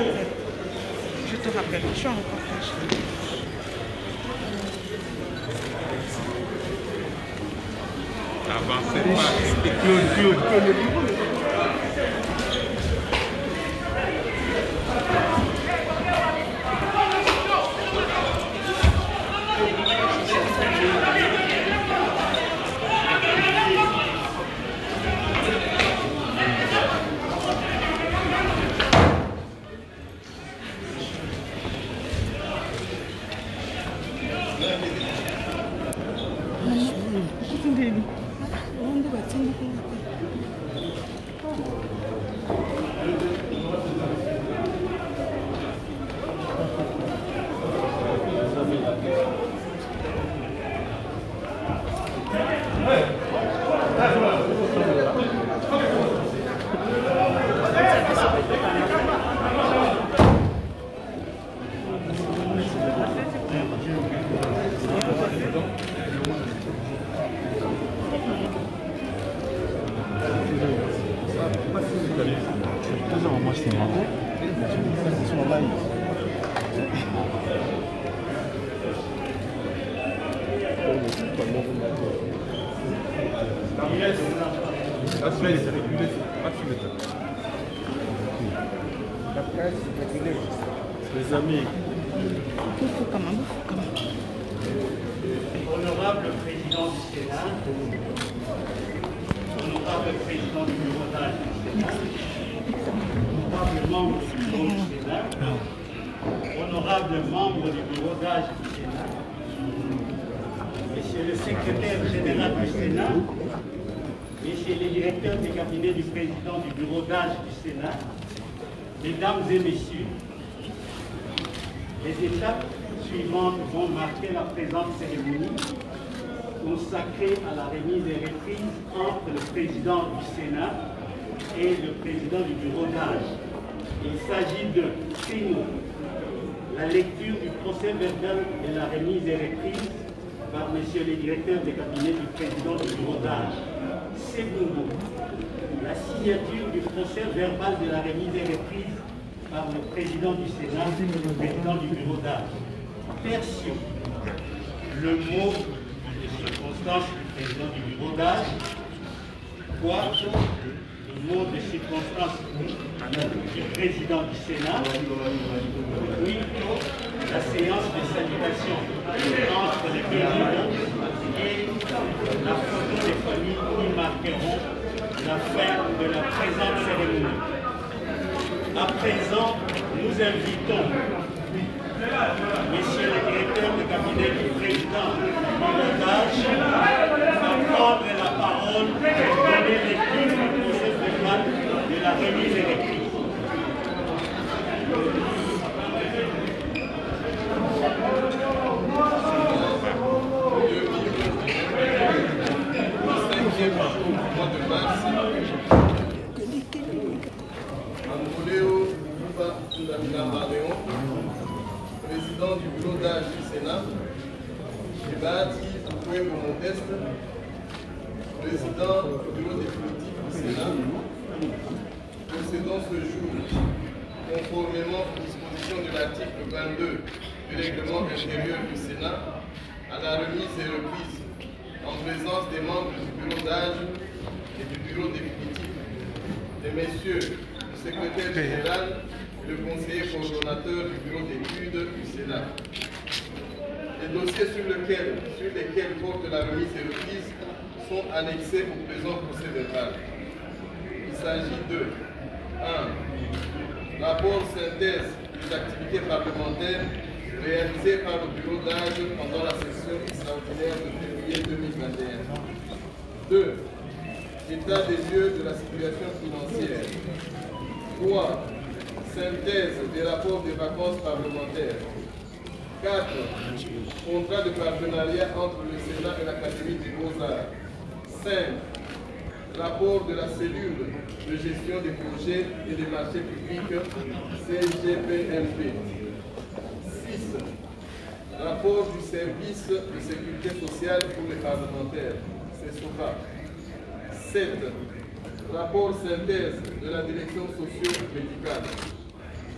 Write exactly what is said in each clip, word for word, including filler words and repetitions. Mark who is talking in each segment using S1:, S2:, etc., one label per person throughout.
S1: Je te rappelle, je suis en reportage.
S2: Avancez pas. Claude, Claude, Claude.
S3: Les amis.
S4: Honorable président du Sénat, honorable président du bureau d'âge du Sénat, honorable membre du bureau du Sénat, honorable membre du bureau d'âge du Sénat, monsieur le secrétaire général du Sénat, messieurs les directeurs des cabinets du président du bureau d'âge du Sénat, mesdames et messieurs, les étapes suivantes vont marquer la présente cérémonie consacrée à la remise et reprise entre le président du Sénat et le président du bureau d'âge. Il s'agit de primo, la lecture du procès verbal de la remise et reprise par messieurs les directeurs des cabinets du président du bureau d'âge. Secondo, la signature du procès verbal de la remise et reprise par le président du Sénat et le président du bureau d'âge. Tertio, le mot de circonstance du président du bureau d'âge. Quarto, le mot de circonstance du président du Sénat. Quinto, la séance de salutation entre les présidents et la photo des familles qui marqueront la fin de la présente cérémonie. À présent, nous invitons messieurs les directeurs de cabinet du président du bureau d'âge à prendre la parole pour donner lecture du procès verbal de la remise et reprise.
S3: Président du bureau d'âge du Sénat, Chibati Pueblo Modeste, président du bureau définitif du Sénat, procédons ce jour, conformément aux dispositions de l'article vingt-deux du règlement intérieur du Sénat, à la remise et reprise en présence des membres du bureau d'âge et du bureau définitif, des messieurs le secrétaire général, le conseiller coordonnateur du bureau d'études du Sénat. Les dossiers sur, lequel, sur lesquels porte la remise et reprise sont annexés au présent procès verbal. Il s'agit de un. Rapport synthèse des activités parlementaires réalisées par le bureau d'âge pendant la session extraordinaire de février deux mille vingt et un. deux. État des lieux de la situation financière. trois. Synthèse des rapports des vacances parlementaires. quatre. Contrat de partenariat entre le Sénat et l'Académie des Beaux-Arts. cinq. Rapport de la cellule de gestion des projets et des marchés publics C G P M P. six. Rapport du service de sécurité sociale pour les parlementaires, C S O P A. sept. Rapport synthèse de la direction socio-médicale.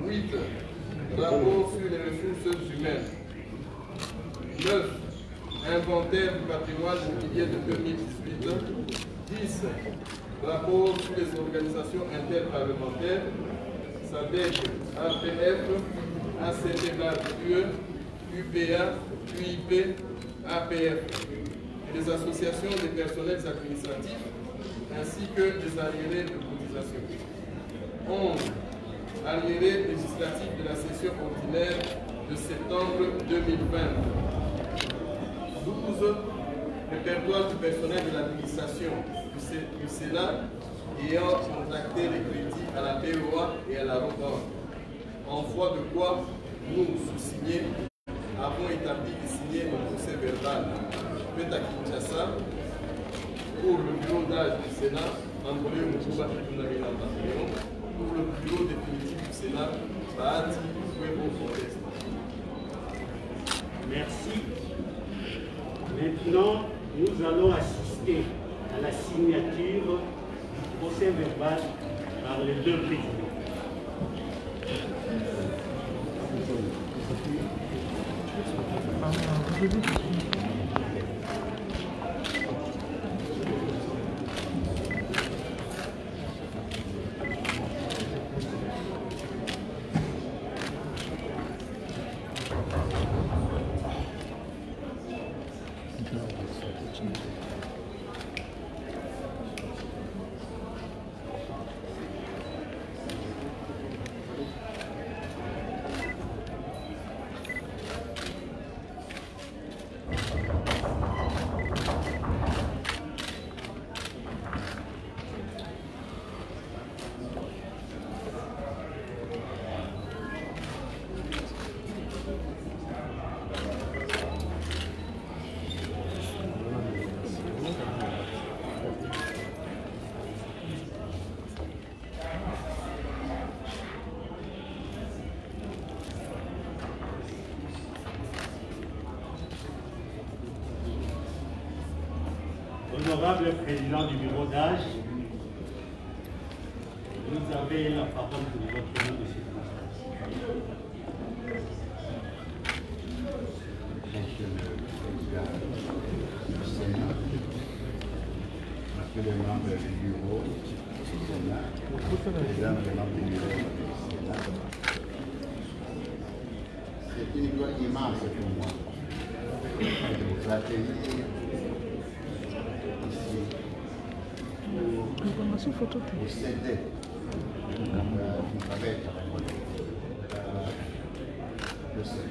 S3: huit. Rapport sur les ressources humaines. neuf. Inventaire du patrimoine immobilier de deux mille dix-huit. dix. Rapport sur les organisations interparlementaires. S A D C, A P F, A C T B A U E, U P A, U I P, A P F et les associations des personnels administratifs ainsi que des arriérés de cotisation. onze. Arriérés législatifs de la session ordinaire de septembre deux mille vingt. douze. Répertoire du personnel de l'administration du Sénat ayant contacté les crédits à la P O A et à la Robanque. En foi de quoi nous, sous-signés, avons établi et signé un procès verbal fait à Kinshasa pour le bureau d'âge du Sénat, envoyé au Moutouba pour le bureau définitif du Sénat, Bahati Ouebo Forest.
S4: Merci. Maintenant, nous allons assister à la signature du procès verbal par les deux présidents. Honorable président du bureau d'âge, vous avez la parole pour votre nom de circonstance.
S2: Monsieur le Président du Sénat, Monsieur le membre du bureau du Sénat, Mesdames et membres du bureau du Sénat, c'est une joie immense pour moi de vous accueillir
S1: Information photo.
S2: pour céder du travail de Sénat.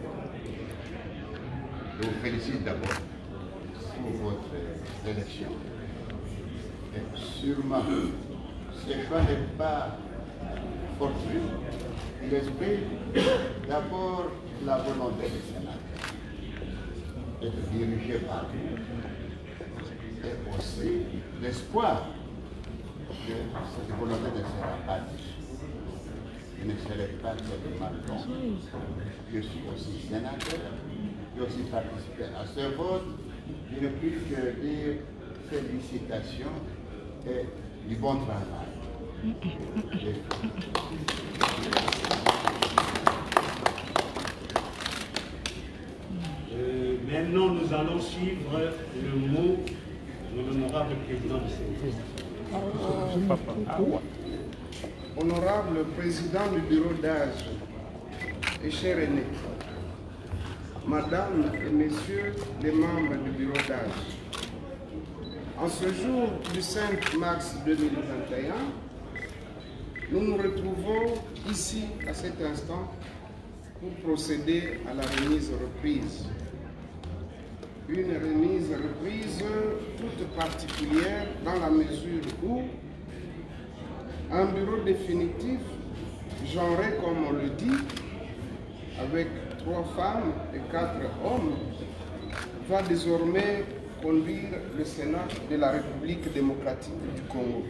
S2: Je vous félicite d'abord pour votre élection. Et sûrement, ce choix n'est pas fortuit. Il exprime d'abord la volonté du Sénat d'être dirigé par vous et aussi l'espoir que cette volonté ne sera pas difficile. Je ne serai pas seulement bon. Je suis aussi sénateur. J'ai aussi participé à ce vote. Je ne puis que dire félicitations et du bon travail.
S4: Euh, maintenant, nous allons suivre le mot de l'honorable président du Sénat.
S5: Honorable président du bureau d'âge et cher aîné, Madame et Messieurs les membres du bureau d'âge, en ce jour du cinq mars deux mille vingt et un, nous nous retrouvons ici à cet instant pour procéder à la remise reprise. Une remise reprise toute particulière dans la mesure où un bureau définitif, genré comme on le dit, avec trois femmes et quatre hommes, va désormais conduire le Sénat de la République démocratique du Congo.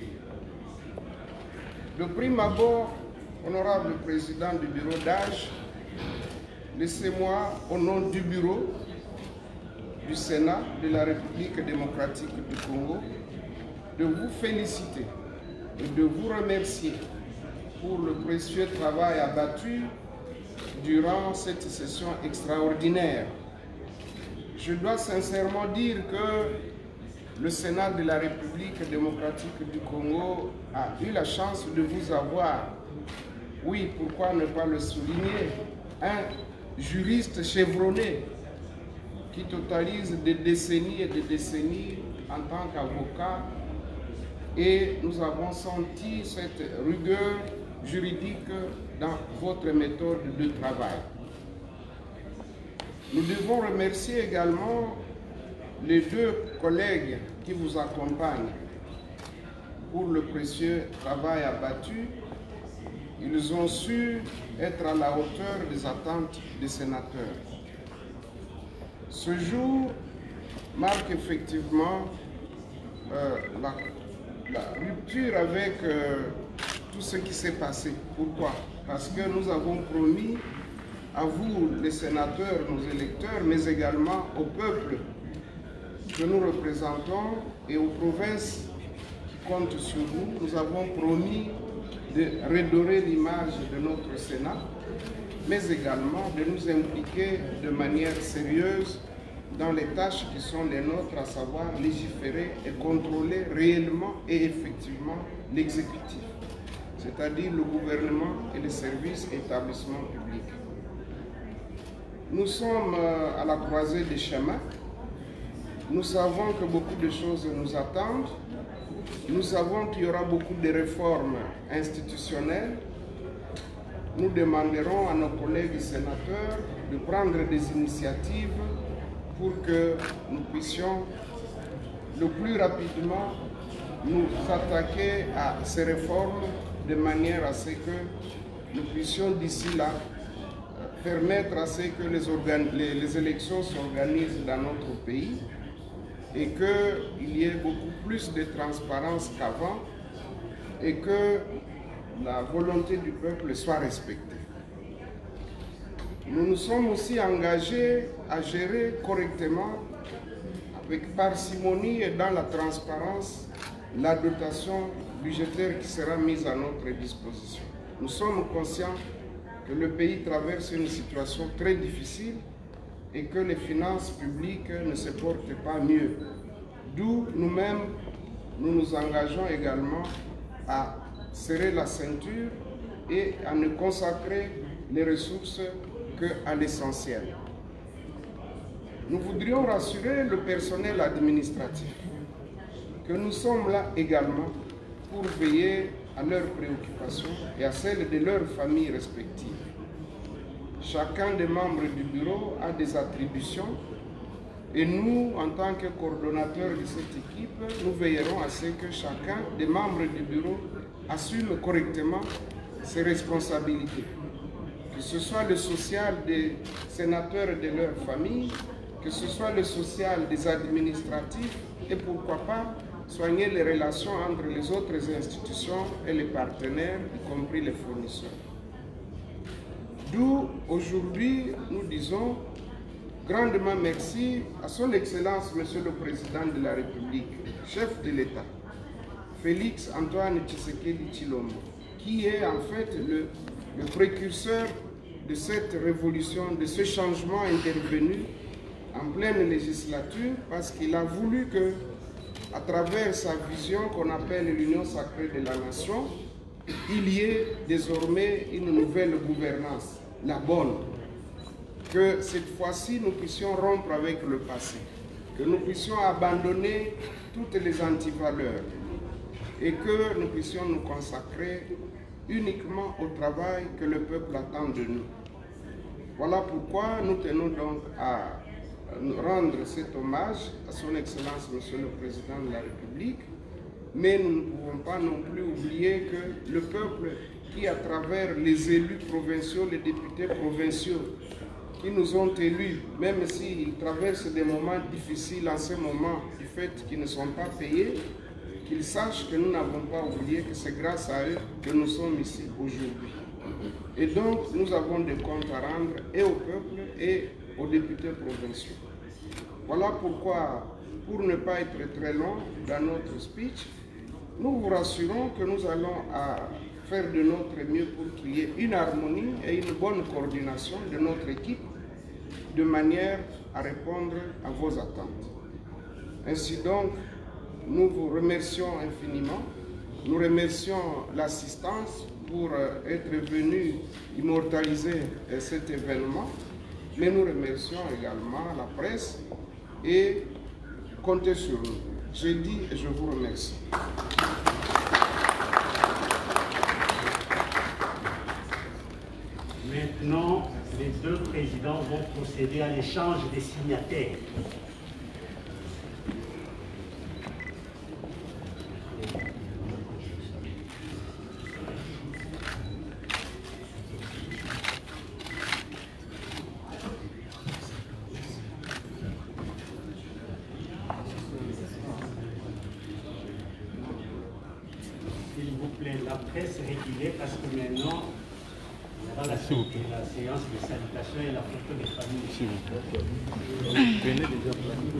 S5: De prime abord, honorable président du bureau d'âge, laissez-moi, au nom du bureau du Sénat de la République démocratique du Congo, de vous féliciter et de vous remercier pour le précieux travail abattu durant cette session extraordinaire. Je dois sincèrement dire que le Sénat de la République démocratique du Congo a eu la chance de vous avoir, oui, pourquoi ne pas le souligner, un juriste chevronné qui totalise des décennies et des décennies en tant qu'avocat, et nous avons senti cette rigueur juridique dans votre méthode de travail. Nous devons remercier également les deux collègues qui vous accompagnent pour le précieux travail abattu. Ils ont su être à la hauteur des attentes des sénateurs. Ce jour marque effectivement euh, la, la rupture avec euh, tout ce qui s'est passé. Pourquoi? Parce que nous avons promis à vous, les sénateurs, nos électeurs, mais également au peuple que nous représentons et aux provinces qui comptent sur nous, nous avons promis de redorer l'image de notre Sénat, mais également de nous impliquer de manière sérieuse dans les tâches qui sont les nôtres, à savoir légiférer et contrôler réellement et effectivement l'exécutif, c'est-à-dire le gouvernement et les services et établissements publics. Nous sommes à la croisée des chemins. Nous savons que beaucoup de choses nous attendent. Nous savons qu'il y aura beaucoup de réformes institutionnelles. Nous demanderons à nos collègues sénateurs de prendre des initiatives pour que nous puissions le plus rapidement nous attaquer à ces réformes de manière à ce que nous puissions d'ici là permettre à ce que les, les, les élections s'organisent dans notre pays et qu'il y ait beaucoup plus de transparence qu'avant et que la volonté du peuple soit respectée. Nous nous sommes aussi engagés à gérer correctement, avec parcimonie et dans la transparence, la dotation budgétaire qui sera mise à notre disposition. Nous sommes conscients que le pays traverse une situation très difficile et que les finances publiques ne se portent pas mieux. D'où nous-mêmes, nous nous engageons également à serrer la ceinture et à ne consacrer les ressources qu'à l'essentiel. Nous voudrions rassurer le personnel administratif que nous sommes là également pour veiller à leurs préoccupations et à celles de leurs familles respectives. Chacun des membres du bureau a des attributions et nous, en tant que coordonnateurs de cette équipe, nous veillerons à ce que chacun des membres du bureau assume correctement ses responsabilités. Que ce soit le social des sénateurs et de leurs familles, que ce soit le social des administratifs et pourquoi pas soigner les relations entre les autres institutions et les partenaires, y compris les fournisseurs. D'où aujourd'hui nous disons grandement merci à son Excellence Monsieur le Président de la République, chef de l'État, Félix Antoine Tshisekedi Tshilombo, qui est en fait le, le précurseur de cette révolution, de ce changement intervenu en pleine législature, parce qu'il a voulu que, à travers sa vision qu'on appelle l'Union sacrée de la nation, il y ait désormais une nouvelle gouvernance, la bonne. Que cette fois-ci, nous puissions rompre avec le passé, que nous puissions abandonner toutes les antivaleurs et que nous puissions nous consacrer uniquement au travail que le peuple attend de nous. Voilà pourquoi nous tenons donc à rendre cet hommage à son Excellence Monsieur le Président de la République, mais nous ne pouvons pas non plus oublier que le peuple qui, à travers les élus provinciaux, les députés provinciaux, qui nous ont élus, même s'ils traversent des moments difficiles en ce moment du fait qu'ils ne sont pas payés, qu'ils sachent que nous n'avons pas oublié que c'est grâce à eux que nous sommes ici aujourd'hui. Et donc, nous avons des comptes à rendre et au peuple et aux députés provinciaux. Voilà pourquoi, pour ne pas être très long dans notre speech, nous vous rassurons que nous allons à faire de notre mieux pour qu'il y ait une harmonie et une bonne coordination de notre équipe de manière à répondre à vos attentes. Ainsi donc, nous vous remercions infiniment. Nous remercions l'assistance pour être venu immortaliser cet événement, mais nous remercions également la presse et comptez sur nous. J'ai dit et je vous remercie.
S4: Maintenant, les deux présidents vont procéder à l'échange des signataires. S'il vous plaît, la presse régulière parce que maintenant, on aura la, la séance de salutation et la photo des familles. S'il vous plaît. Venez déjà.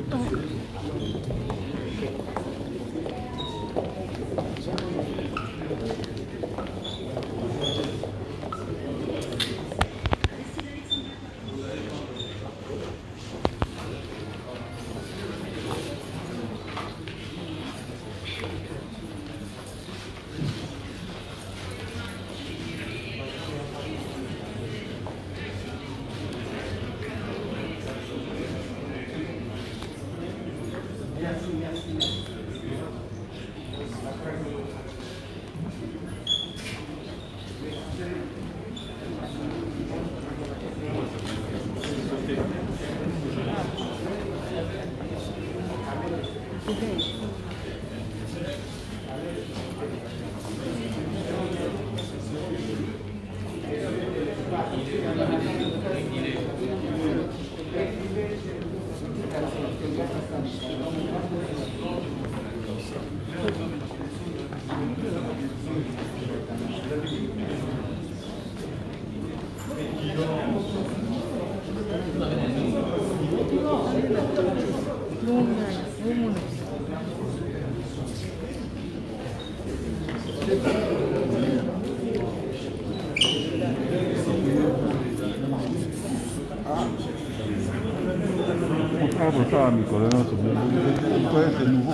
S6: Ça, Nicolas, c'est nouveau.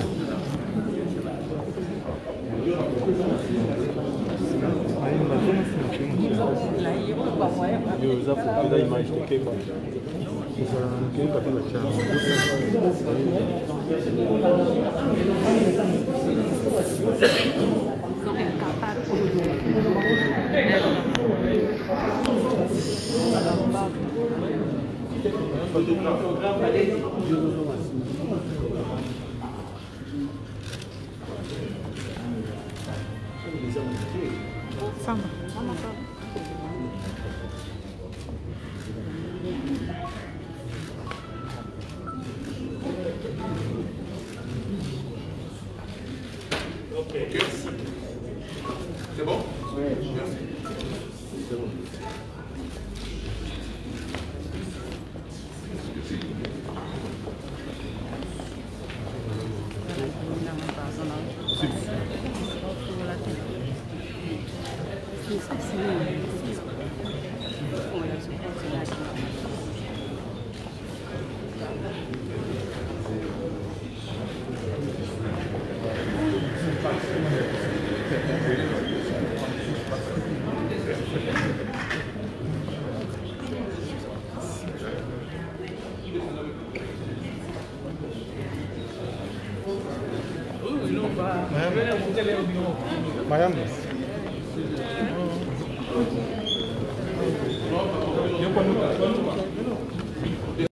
S1: Samba.
S3: Ok. C'est bon? Oui. Merci. C'est bon.
S6: Miami.